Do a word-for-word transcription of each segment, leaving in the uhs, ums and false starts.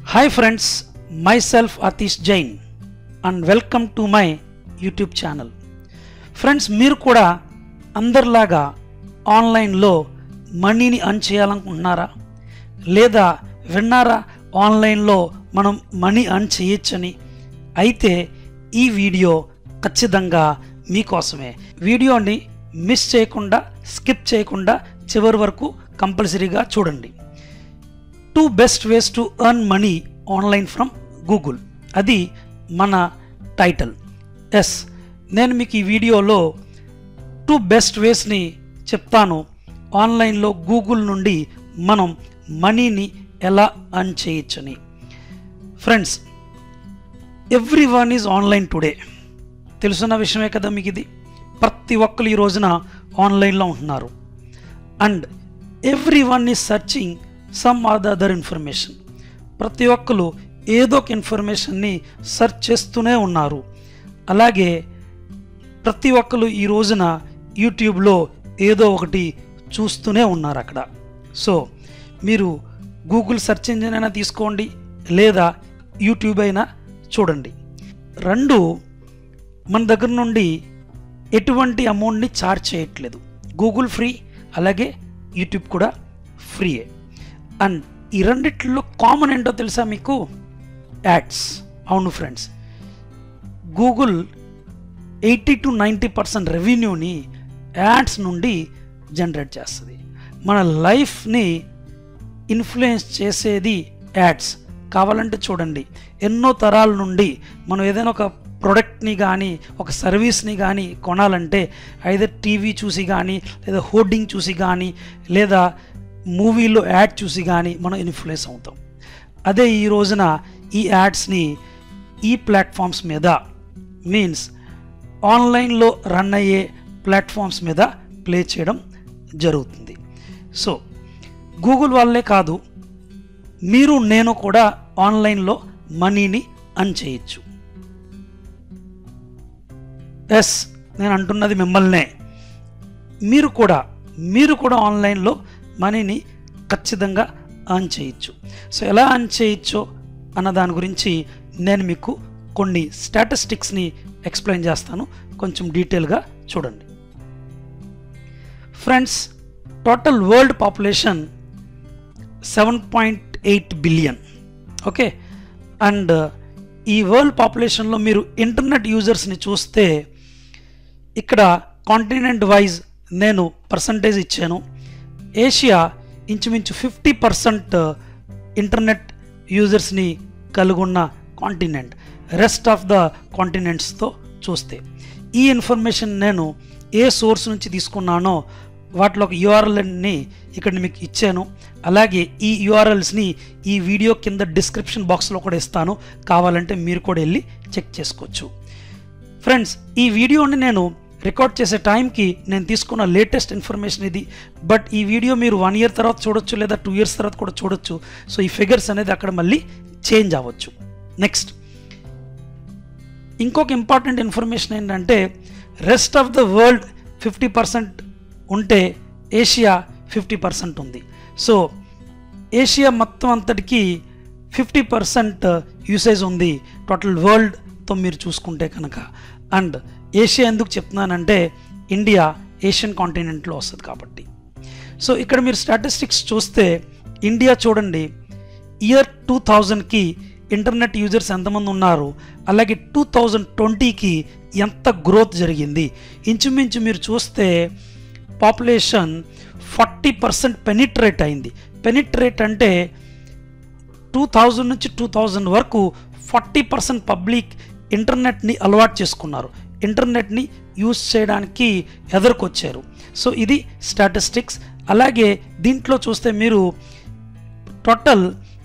Hi friends, myself Atish Jain and welcome to my YouTube channel. Friends, మీరు కూడా అందరిలాగా ఆన్లైన్లో మనీని అర్న్ చేయాలనుకుంటున్నారా? లేదా విన్నారా ఆన్లైన్లో మనం మనీ అర్న్ చేయొచ్చని? అయితే ఈ వీడియో ఖచ్చితంగా మీకోసమే. వీడియోని మిస్ చేయకుండా, స్కిప్ చేయకుండా చివరి వరకు కంపల్సరీగా చూడండి. Two best ways to earn money online from Google, అది మన టైటిల్. ఎస్, నేను మీకు ఈ వీడియోలో టూ బెస్ట్ వేస్ని చెప్తాను ఆన్లైన్లో గూగుల్ నుండి మనం మనీని ఎలా ఎర్న్ చేయొచ్చని. Friends, everyone is online today. తెలుసున్న విషయమే కదా మీకు ఇది. ప్రతి ఒక్కరు ఈ రోజున ఆన్లైన్లో ఉంటున్నారు. And everyone is searching some or the other information. ప్రతి ఒక్కరు ఏదో ఒక ఇన్ఫర్మేషన్ని సెర్చ్ చేస్తూనే ఉన్నారు. అలాగే ప్రతి ఒక్కరు ఈ రోజున యూట్యూబ్లో ఏదో ఒకటి చూస్తూనే ఉన్నారు అక్కడ. సో మీరు గూగుల్ సెర్చ్ ఇంజిన్ అయినా తీసుకోండి, లేదా యూట్యూబ్ అయినా చూడండి. రెండు మన దగ్గర నుండి ఎటువంటి అమౌంట్ని ఛార్జ్ చేయట్లేదు. గూగుల్ ఫ్రీ, అలాగే యూట్యూబ్ కూడా ఫ్రీయే. అండ్ ఈ రెండిట్లో కామన్ ఏంటో తెలుసా మీకు? యాడ్స్. అవును friends, Google eighty to ninety percent రెవెన్యూని యాడ్స్ నుండి జనరేట్ చేస్తుంది. మన లైఫ్ని ఇన్ఫ్లుయెన్స్ చేసేది యాడ్స్. కావాలంటే చూడండి, ఎన్నో తరాల నుండి మనం ఏదైనా ఒక ప్రోడక్ట్ని కానీ ఒక సర్వీస్ని కానీ కొనాలంటే ఐదర్ టీవీ చూసి కానీ, లేదా హోర్డింగ్ చూసి కానీ, లేదా మూవీలో యాడ్ చూసి కానీ మనం ఇన్ఫ్లుయెన్స్ అవుతాం. అదే ఈ రోజున ఈ యాడ్స్ని ఈ ప్లాట్ఫామ్స్ మీద, మీన్స్ ఆన్లైన్లో రన్ అయ్యే ప్లాట్ఫామ్స్ మీద ప్లే చేయడం జరుగుతుంది. సో గూగుల్ వాళ్ళే కాదు, మీరు నేను కూడా ఆన్లైన్లో మనీని అర్న్ చేయొచ్చు. ఎస్, నేను అంటున్నది మిమ్మల్నే. మీరు కూడా మీరు కూడా ఆన్లైన్లో మనీని ఖచ్చితంగా అర్న్ చేయొచ్చు. సో ఎలా అర్న్ చేయొచ్చో అన్న దాని గురించి నేను మీకు కొన్ని స్టాటిస్టిక్స్ని ఎక్స్ప్లెయిన్ చేస్తాను. కొంచెం డీటెయిల్గా చూడండి. Friends, total world population seven point eight billion. Okay, and ఈ వరల్డ్ పాపులేషన్లో మీరు ఇంటర్నెట్ యూజర్స్ని చూస్తే ఇక్కడ కాంటినెంట్ వైజ్ నేను పర్సంటేజ్ ఇచ్చాను. ఏషియా ఇంచుమించు ఫిఫ్టీ పర్సెంట్ ఇంటర్నెట్ యూజర్స్ని కలిగి ఉన్న కాంటినెంట్. రెస్ట్ ఆఫ్ ద కాంటినెంట్స్తో చూస్తే ఈ ఇన్ఫర్మేషన్ నేను ఏ సోర్స్ నుంచి తీసుకున్నానో వాటిలో ఒక యూఆర్ఎల్ని ఇక్కడ మీకు ఇచ్చాను. అలాగే ఈ యూఆర్ఎల్స్ని ఈ వీడియో కింద డిస్క్రిప్షన్ బాక్స్లో కూడా ఇస్తాను. కావాలంటే మీరు కూడా వెళ్ళి చెక్ చేసుకోవచ్చు. ఫ్రెండ్స్, ఈ వీడియోని నేను రికార్డ్ చేసే టైంకి నేను తీసుకున్న లేటెస్ట్ ఇన్ఫర్మేషన్ ఇది. బట్ ఈ వీడియో మీరు వన్ ఇయర్ తర్వాత చూడొచ్చు, లేదా టూ ఇయర్స్ తర్వాత కూడా చూడొచ్చు. సో ఈ ఫిగర్స్ అనేది అక్కడ మళ్ళీ చేంజ్ అవ్వచ్చు. నెక్స్ట్, ఇంకొక ఇంపార్టెంట్ ఇన్ఫర్మేషన్ ఏంటంటే, rest of the world fifty percent ఉంటే ఏషియా ఫిఫ్టీ పర్సెంట్ ఉంది. సో ఏషియా మొత్తం అంతటికి ఫిఫ్టీ పర్సెంట్ యూసేజ్ ఉంది టోటల్ వరల్డ్తో మీరు చూసుకుంటే కనుక. అండ్ ఏషియా ఎందుకు చెప్తున్నానంటే, ఇండియా ఏషియన్ కాంటినెంట్లో వస్తుంది కాబట్టి. సో ఇక్కడ మీరు స్టాటిస్టిక్స్ చూస్తే ఇండియా చూడండి, ఇయర్ టూ థౌజండ్కి ఇంటర్నెట్ యూజర్స్ ఎంతమంది ఉన్నారు, అలాగే టూ థౌజండ్ ట్వంటీకి ఎంత గ్రోత్ జరిగింది. ఇంచుమించు మీరు చూస్తే పాపులేషన్ ఫార్టీ పర్సెంట్ పెనిట్రేట్ అయింది. పెనిట్రేట్ అంటే టూ థౌజండ్ నుంచి టూ థౌజండ్ వరకు ఫార్టీ పర్సెంట్ పబ్లిక్ ఇంటర్నెట్ని అలవాటు చేసుకున్నారు, ఇంటర్నెట్ని యూజ్ చేయడానికి ఎదుర్కొచ్చారు. సో ఇది స్టాటిస్టిక్స్. అలాగే దీంట్లో చూస్తే మీరు టోటల్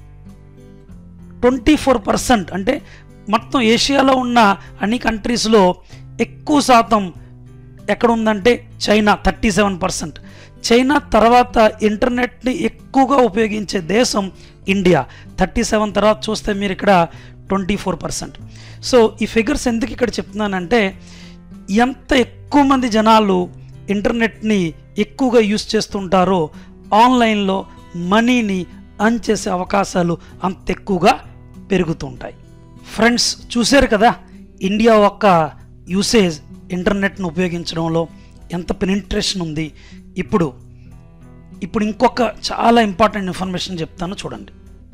ట్వంటీ ఫోర్ పర్సెంట్ అంటే మొత్తం ఏషియాలో ఉన్న అన్ని కంట్రీస్లో ఎక్కువ శాతం ఎక్కడ ఉందంటే China, thirty seven percent. China తర్వాత ఇంటర్నెట్ని ఎక్కువగా ఉపయోగించే దేశం ఇండియా, థర్టీ సెవెన్. తర్వాత చూస్తే మీరు ఇక్కడ ట్వంటీ ఫోర్ పర్సెంట్. సో ఈ ఫిగర్స్ ఎందుకు ఇక్కడ చెప్తున్నానంటే, ఎంత ఎక్కువ మంది జనాలు ఇంటర్నెట్ని ఎక్కువగా యూజ్ చేస్తుంటారో ఆన్లైన్లో మనీని అర్న్ చేసే అవకాశాలు అంత ఎక్కువగా పెరుగుతుంటాయి. ఫ్రెండ్స్ చూశారు కదా, ఇండియా యొక్క యూసేజ్ ఇంటర్నెట్ను ఉపయోగించడంలో ఎంత పెనిట్రేషన్ ఉంది. ఇప్పుడు ఇప్పుడు ఇంకొక చాలా ఇంపార్టెంట్ ఇన్ఫర్మేషన్ చెప్తాను చూడండి.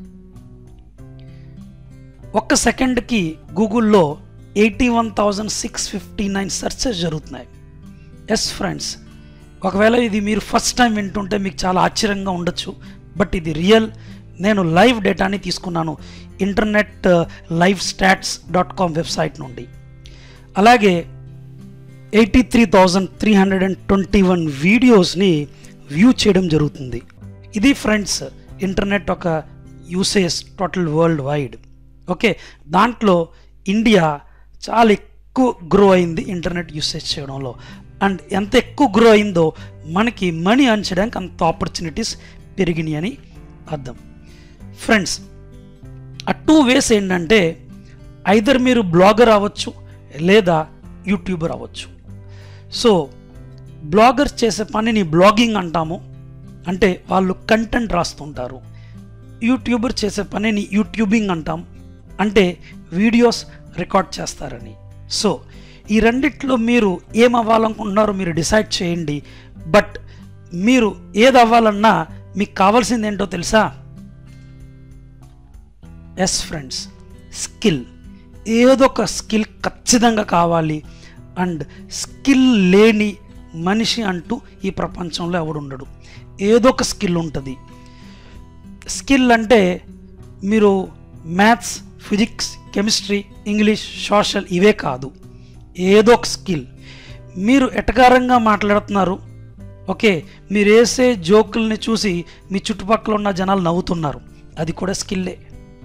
ఒక్క సెకండ్కి గూగుల్లో eighty one thousand six fifty nine searches జరుగుతున్నాయి. ఎస్ ఫ్రెండ్స్, ఒకవేళ ఇది మీరు ఫస్ట్ టైం వింటుంటే మీకు చాలా ఆశ్చర్యంగా ఉండొచ్చు, బట్ ఇది రియల్. నేను లైవ్ డేటాని తీసుకున్నాను internet live stats dot com website నుండి. అలాగే eighty three thousand three hundred and twenty one వీడియోస్ని వ్యూ చేయడం జరుగుతుంది. ఇది ఫ్రెండ్స్ ఇంటర్నెట్ ఒక usage total world wide. Okay, దాంట్లో ఇండియా చాలా ఎక్కువ గ్రో అయింది ఇంటర్నెట్ యూసేజ్ చేయడంలో. అండ్ ఎంత ఎక్కువ గ్రో అయిందో మనకి మనీ ఎర్న్ చేయడానికి అంత ఆపర్చునిటీస్ పెరిగినాయి అని అర్థం. ఫ్రెండ్స్, ఆ టూ వేస్ ఏంటంటే ఐదర్ మీరు బ్లాగర్ అవ్వచ్చు లేదా యూట్యూబర్ అవ్వచ్చు. సో బ్లాగర్స్ చేసే పనిని బ్లాగింగ్ అంటాము, అంటే వాళ్ళు కంటెంట్ రాస్తుంటారు. యూట్యూబర్ చేసే పనిని యూట్యూబింగ్ అంటాం, అంటే వీడియోస్ రికార్డ్ చేస్తారని. సో ఈ రెండిట్లో మీరు ఏం అవ్వాలనుకుంటున్నారో మీరు డిసైడ్ చేయండి. బట్ మీరు ఏది అవ్వాలన్నా మీకు కావాల్సింది ఏంటో తెలుసా? Yes friends, skill. ఏదో ఒక స్కిల్ ఖచ్చితంగా కావాలి. అండ్ స్కిల్ లేని మనిషి అంటూ ఈ ప్రపంచంలో ఎవడు ఉండడు. ఏదో ఒక స్కిల్ ఉంటుంది. స్కిల్ అంటే మీరు maths, physics, chemistry, English, social ఇవే కాదు, ఏదో ఒక స్కిల్. మీరు ఎటకారంగా మాట్లాడుతున్నారు, ఓకే, మీరు వేసే జోకుల్ని చూసి మీ చుట్టుపక్కల ఉన్న జనాలు నవ్వుతున్నారు, అది కూడా స్కిల్లే.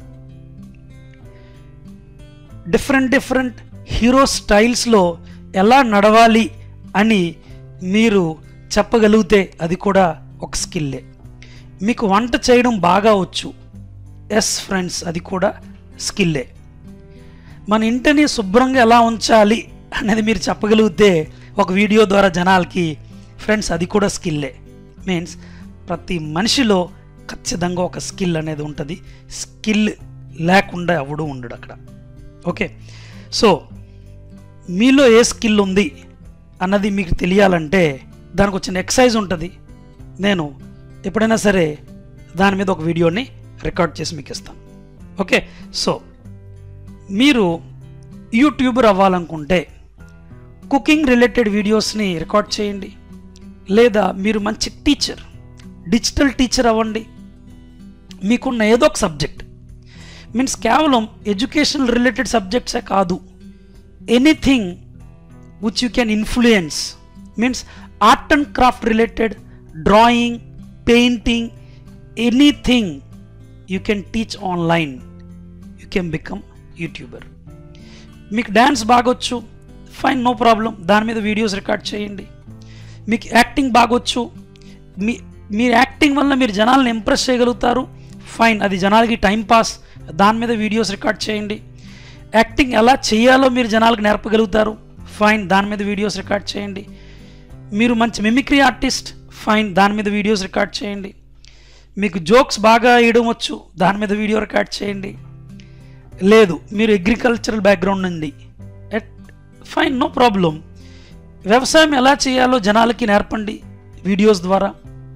డిఫరెంట్ డిఫరెంట్ హీరో స్టైల్స్లో ఎలా నడవాలి అని మీరు చెప్పగలిగితే అది కూడా ఒక స్కిల్లే. మీకు వంట చేయడం బాగా వచ్చు, ఎస్ ఫ్రెండ్స్, అది కూడా స్కిల్లే. మన ఇంటిని శుభ్రంగా ఎలా ఉంచాలి అనేది మీరు చెప్పగలిగితే ఒక వీడియో ద్వారా జనాలకి, ఫ్రెండ్స్, అది కూడా స్కిల్లే. మీన్స్ ప్రతి మనిషిలో ఖచ్చితంగా ఒక స్కిల్ అనేది ఉంటుంది. స్కిల్ లేకుండా ఎవడు ఉండడు అక్కడ. ఓకే, సో మీలో ఏ స్కిల్ ఉంది అన్నది మీకు తెలియాలంటే దానికి వచ్చిన ఎక్సర్సైజ్ ఉంటుంది. నేను ఎప్పుడైనా సరే దాని మీద ఒక వీడియోని రికార్డ్ చేసి మీకు ఇస్తాను. ఓకే, సో మీరు యూట్యూబర్ అవ్వాలనుకుంటే కుకింగ్ రిలేటెడ్ వీడియోస్ని రికార్డ్ చేయండి, లేదా మీరు మంచి టీచర్, డిజిటల్ టీచర్ అవ్వండి. మీకున్న ఏదో ఒక సబ్జెక్ట్, మీన్స్ కేవలం ఎడ్యుకేషనల్ రిలేటెడ్ సబ్జెక్ట్సే కాదు, anything which you can influence, means art and craft related, drawing, painting, anything you can teach online, you can become youtuber. మీకు డ్యాన్స్ బాగొచ్చు, ఫైన్, నో ప్రాబ్లం, దాని మీద వీడియోస్ రికార్డ్ చేయండి. మీకు acting బాగొచ్చు, మీ మీరు యాక్టింగ్ వల్ల మీరు జనాలను ఇంప్రెస్ చేయగలుగుతారు, ఫైన్, అది జనాలకి టైం పాస్, దాని మీద వీడియోస్ రికార్డ్ చేయండి. యాక్టింగ్ ఎలా చేయాలో మీరు జనాలకు నేర్పగలుగుతారు, ఫైన్, దాని మీద వీడియోస్ రికార్డ్ చేయండి. మీరు మంచి మిమిక్రీ ఆర్టిస్ట్, ఫైన్, దాని మీద వీడియోస్ రికార్డ్ చేయండి. మీకు జోక్స్ బాగా వేయడం వచ్చు, దాని మీద వీడియో రికార్డ్ చేయండి. లేదు, మీరు అగ్రికల్చరల్ బ్యాక్గ్రౌండ్ ఉంది, ఫైన్, నో ప్రాబ్లం, వ్యవసాయం ఎలా చేయాలో జనాలకి నేర్పండి వీడియోస్ ద్వారా.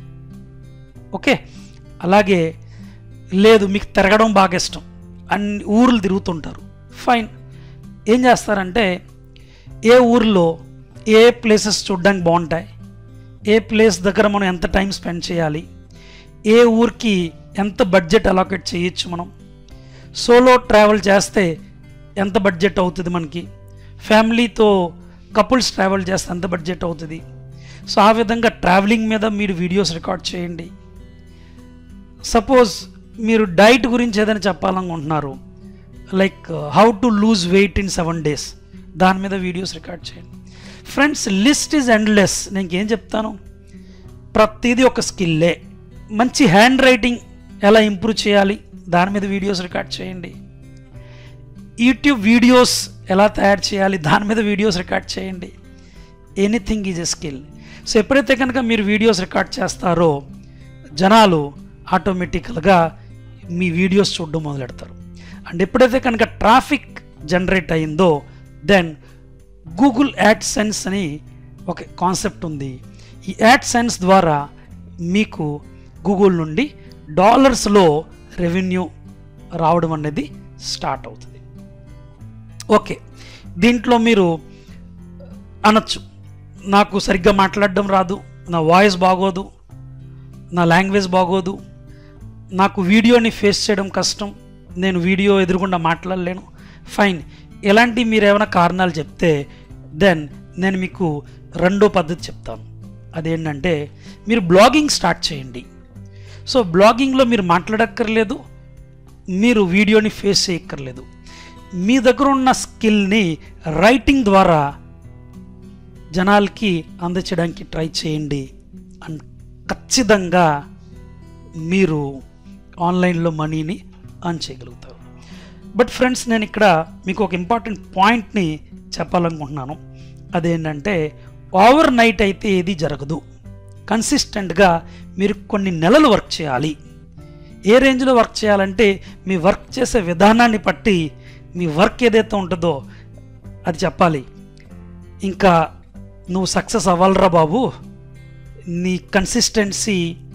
ఓకే, అలాగే లేదు మీకు తిరగడం బాగా ఇష్టం, అన్ని ఊర్లు తిరుగుతుంటారు, ఫైన్, ఏం చేస్తారంటే ఏ ఊర్లో ఏ ప్లేసెస్ చూడడానికి బాగుంటాయి, ఏ ప్లేస్ దగ్గర మనం ఎంత టైం స్పెండ్ చేయాలి, ఏ ఊరికి ఎంత బడ్జెట్ అలాకేట్ చేయొచ్చు, మనం సోలో ట్రావెల్ చేస్తే ఎంత బడ్జెట్ అవుతుంది, మనకి ఫ్యామిలీతో కపుల్స్ ట్రావెల్ చేస్తే ఎంత బడ్జెట్ అవుతుంది. సో ఆ విధంగా ట్రావెలింగ్ మీద మీరు వీడియోస్ రికార్డ్ చేయండి. సపోజ్ మీరు డైట్ గురించి ఏదైనా చెప్పాలనుకుంటున్నారు, like how to lose weight in seven days, దాని మీద వీడియోస్ రికార్డ్ చేయండి. Friends, list is endless. నేను ఏం చెప్తాను, ప్రతిదీ ఒక స్కిల్లే. మంచి హ్యాండ్ రైటింగ్ ఎలా ఇంప్రూవ్ చేయాలి, దాని మీద వీడియోస్ రికార్డ్ చేయండి. యూట్యూబ్ వీడియోస్ ఎలా తయారు చేయాలి, దాని మీద వీడియోస్ రికార్డ్ చేయండి. Anything is a skill. So ఎప్పుడైతే కనుక మీరు వీడియోస్ రికార్డ్ చేస్తారో జనాలు ఆటోమేటికల్గా మీ వీడియోస్ చూడడం మొదలెడతారు. అండ్ ఎప్పుడైతే కనుక ట్రాఫిక్ జనరేట్ అయిందో దెన్ గూగుల్ యాడ్సెన్స్ అని ఒక కాన్సెప్ట్ ఉంది. ఈ యాడ్సెన్స్ ద్వారా మీకు గూగుల్ నుండి డాలర్స్లో రెవెన్యూ రావడం అనేది స్టార్ట్ అవుతుంది. ఓకే, దీంట్లో మీరు అనొచ్చు, నాకు సరిగ్గా మాట్లాడడం రాదు, నా వాయిస్ బాగోదు, నా లాంగ్వేజ్ బాగోదు, నాకు వీడియోని ఫేస్ చేయడం కష్టం, నేను వీడియో ఎదురుగుండా మాట్లాడలేను. ఫైన్, ఎలాంటి మీరు ఏమైనా కారణాలు చెప్తే దెన్ నేను మీకు రెండో పద్ధతి చెప్తాను. అదేంటంటే మీరు బ్లాగింగ్ స్టార్ట్ చేయండి. సో బ్లాగింగ్లో మీరు మాట్లాడక్కర్లేదు, మీరు వీడియోని ఫేస్ చేయక్కర్లేదు. మీ దగ్గర ఉన్న స్కిల్ని రైటింగ్ ద్వారా జనాలకి అందచేయడానికి ట్రై చేయండి అండ్ ఖచ్చితంగా మీరు ఆన్లైన్లో మనీని అర్న్ చేయగలుగుతారు. బట్ ఫ్రెండ్స్, నేను ఇక్కడ మీకు ఒక ఇంపార్టెంట్ పాయింట్ని చెప్పాలనుకుంటున్నాను. అదేంటంటే ఓవర్ నైట్ అయితే ఏది జరగదు. కన్సిస్టెంట్గా మీరు కొన్ని నెలలు వర్క్ చేయాలి. ఏ రేంజ్లో వర్క్ చేయాలంటే మీ వర్క్ చేసే విధానాన్ని బట్టి మీ వర్క్ ఏదైతే ఉంటుందో అది చెప్పాలి. ఇంకా నువ్వు సక్సెస్ అవ్వాలరా బాబు, నీ కన్సిస్టెన్సీ,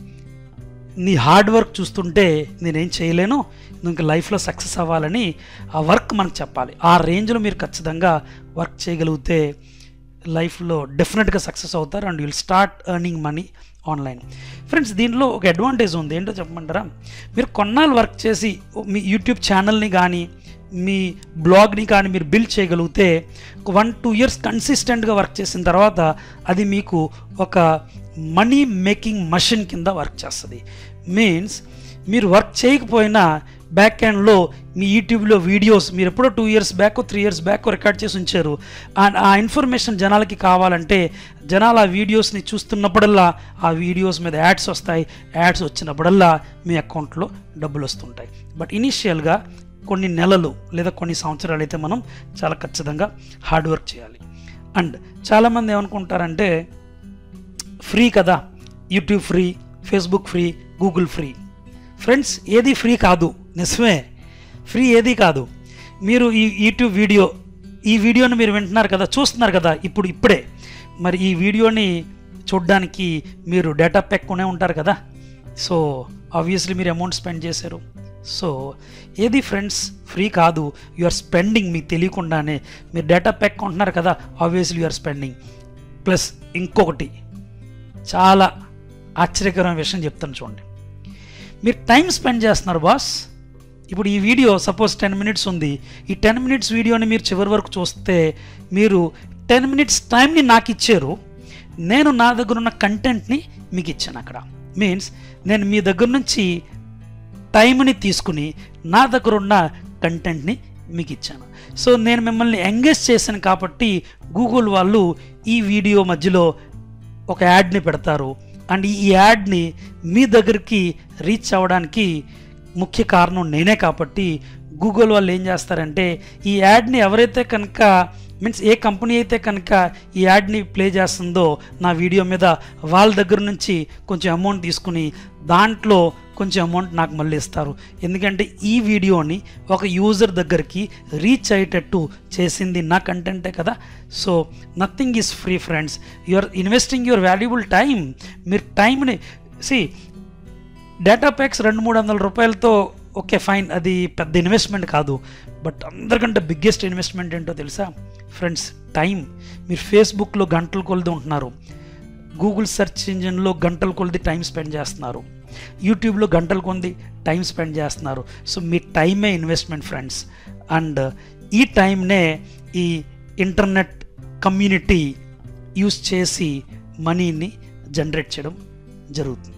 నీ హార్డ్ వర్క్ చూస్తుంటే నేనేం చేయలేను, నువ్వు ఇంకా లైఫ్లో సక్సెస్ అవ్వాలని ఆ వర్క్ మనకు చెప్పాలి. ఆ రేంజ్లో మీరు ఖచ్చితంగా వర్క్ చేయగలిగితే లైఫ్లో డెఫినెట్గా సక్సెస్ అవుతారు and will start earning money online. Friends, దీంట్లో ఒక అడ్వాంటేజ్ ఉంది, ఏంటో చెప్పమంటారా? మీరు కొన్నాళ్ళు వర్క్ చేసి మీ యూట్యూబ్ ఛానల్ని కానీ మీ బ్లాగ్ని కానీ మీరు బిల్డ్ చేయగలిగితే ఒక వన్ టూ ఇయర్స్ కన్సిస్టెంట్గా వర్క్ చేసిన తర్వాత అది మీకు ఒక మనీ మేకింగ్ మషిన్ కింద వర్క్ చేస్తుంది. మీన్స్ మీరు వర్క్ చేయకపోయినా బ్యాక్ ఎండ్లో మీ యూట్యూబ్లో వీడియోస్ మీరు ఎప్పుడో two years back three years back record చేసి ఉంచారు. అండ్ ఆ ఇన్ఫర్మేషన్ జనాలకి కావాలంటే జనాలు ఆ వీడియోస్ని చూస్తున్నప్పుడల్లా ఆ వీడియోస్ మీద యాడ్స్ వస్తాయి. యాడ్స్ వచ్చినప్పుడల్లా మీ అకౌంట్లో డబ్బులు వస్తుంటాయి. బట్ ఇనీషియల్గా కొన్ని నెలలు లేదా కొన్ని సంవత్సరాలు అయితే మనం చాలా ఖచ్చితంగా హార్డ్ వర్క్ చేయాలి. అండ్ చాలామంది ఏమనుకుంటారంటే ఫ్రీ కదా, YouTube free, Facebook free, Google free. Friends, ఏది ఫ్రీ కాదు, నిజమే, ఫ్రీ ఏది కాదు. మీరు ఈ యూట్యూబ్ వీడియో ఈ వీడియోని మీరు వింటున్నారు కదా, చూస్తున్నారు కదా ఇప్పుడు ఇప్పుడే, మరి ఈ వీడియోని చూడడానికి మీరు డేటా ప్యాక్ కొనే ఉంటారు కదా. సో ఆబ్వియస్లీ మీరు అమౌంట్ స్పెండ్ చేశారు. సో ఏది ఫ్రెండ్స్ ఫ్రీ కాదు, యు ఆర్ స్పెండింగ్. మీకు తెలియకుండానే మీరు డేటా ప్యాక్ కొంటున్నారు కదా, obviously you are spending. Plus ఇంకొకటి చాలా ఆశ్చర్యకరమైన విషయం చెప్తాను చూడండి. మీరు టైం స్పెండ్ చేస్తున్నారు బాస్. ఇప్పుడు ఈ వీడియో సపోజ్ టెన్ మినిట్స్ ఉంది. ఈ టెన్ మినిట్స్ వీడియోని మీరు చివరి వరకు చూస్తే మీరు టెన్ మినిట్స్ టైంని నాకు ఇచ్చారు, నేను నా దగ్గర ఉన్న కంటెంట్ని మీకు ఇచ్చాను. అక్కడ మీన్స్ నేను మీ దగ్గర నుంచి టైంని తీసుకుని నా దగ్గర ఉన్న కంటెంట్ని మీకు ఇచ్చాను. సో నేను మిమ్మల్ని ఎంగేజ్ చేశాను కాబట్టి గూగుల్ వాళ్ళు ఈ వీడియో మధ్యలో ఒక యాడ్ని పెడతారు. అండ్ ఈ యాడ్ని మీ దగ్గరికి రీచ్ అవ్వడానికి ముఖ్య కారణం నేనే కాబట్టి గూగుల్ వాళ్ళు ఏం చేస్తారంటే ఈ యాడ్ని ఎవరైతే కనుక మీన్స్ ఏ కంపెనీ అయితే కనుక ఈ యాడ్ని ప్లే చేస్తుందో నా వీడియో మీద, వాళ్ళ దగ్గర నుంచి కొంచెం అమౌంట్ తీసుకుని దాంట్లో కొంచెం అమౌంట్ నాకు మళ్ళీ ఇస్తారు. ఎందుకంటే ఈ వీడియోని ఒక యూజర్ దగ్గరికి రీచ్ అయ్యేటట్టు చేసింది నా కంటెంటే కదా. So nothing is free friends, you are investing your valuable time. మీరు టైంని సి డేటా ప్యాక్స్ రెండు మూడు వందల రూపాయలతో ఓకే ఫైన్, అది పెద్ద ఇన్వెస్ట్మెంట్ కాదు. బట్ అందరికంటే బిగ్గెస్ట్ ఇన్వెస్ట్మెంట్ ఏంటో తెలుసా ఫ్రెండ్స్? టైం. మీరు ఫేస్బుక్లో గంటల కొలది ఉంటున్నారు, గూగుల్ సెర్చ్ ఇంజిన్లో గంటల కొలది టైం స్పెండ్ చేస్తున్నారు, యూట్యూబ్లో గంటల కొలది టైం స్పెండ్ చేస్తున్నారు. సో మీ టైమే ఇన్వెస్ట్మెంట్ ఫ్రెండ్స్. అండ్ ఈ టైంనే ఈ ఇంటర్నెట్ కమ్యూనిటీ యూస్ చేసి మనీని జనరేట్ చేయడం జరుగుతుంది.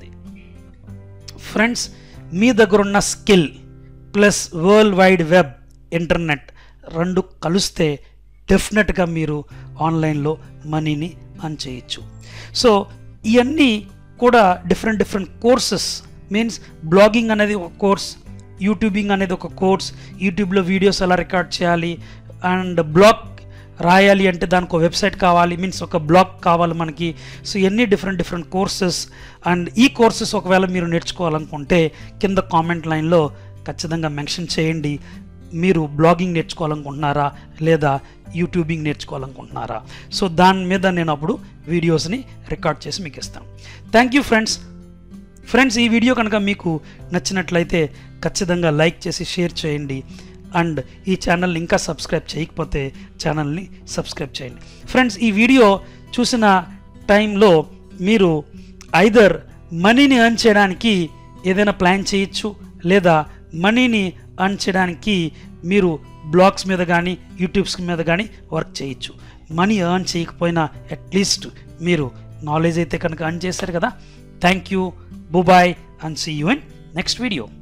ఫ్రెండ్స్, మీ దగ్గర ఉన్న skill plus world wide web, internet రెండు కలిస్తే డెఫినెట్గా మీరు ఆన్లైన్లో మనీని అర్న్ చేయొచ్చు. సో ఇవన్నీ కూడా different different courses. Means blogging అనేది ఒక కోర్స్, యూట్యూబింగ్ అనేది ఒక కోర్స్, యూట్యూబ్లో వీడియోస్ ఎలా రికార్డ్ చేయాలి అండ్ బ్లాగ్ రాయాలి అంటే దానికి ఒక వెబ్సైట్ కావాలి, మీన్స్ ఒక బ్లాగ్ కావాలి మనకి. సో ఇవన్నీ డిఫరెంట్ డిఫరెంట్ కోర్సెస్. అండ్ ఈ కోర్సెస్ ఒకవేళ మీరు నేర్చుకోవాలనుకుంటే కింద కామెంట్ లైన్లో ఖచ్చితంగా మెన్షన్ చేయండి. మీరు బ్లాగింగ్ నేర్చుకోవాలనుకుంటున్నారా లేదా యూట్యూబింగ్ నేర్చుకోవాలనుకుంటున్నారా? సో దాని మీద నేను అప్పుడు వీడియోస్ని రికార్డ్ చేసి మీకు ఇస్తాను. Thank you friends. ఫ్రెండ్స్ ఈ వీడియో కనుక మీకు నచ్చినట్లయితే ఖచ్చితంగా లైక్ చేసి షేర్ చేయండి. అండ్ ఈ ఛానల్ని ఇంకా సబ్స్క్రైబ్ చేయకపోతే ఛానల్ని సబ్స్క్రైబ్ చేయండి. ఫ్రెండ్స్ ఈ వీడియో చూసిన టైంలో మీరు ఐదర్ మనీని ఎర్న్ చేయడానికి ఏదైనా ప్లాన్ చేయొచ్చు, లేదా మనీని ఎర్న్ చేయడానికి మీరు బ్లాగ్స్ మీద కానీ యూట్యూబ్స్ మీద కానీ వర్క్ చేయొచ్చు. మనీ ఎర్న్ చేయకపోయినా అట్లీస్ట్ మీరు నాలెడ్జ్ అయితే కనుక ఎర్న్ చేశారు కదా. Thank you, bubye and see you in next video.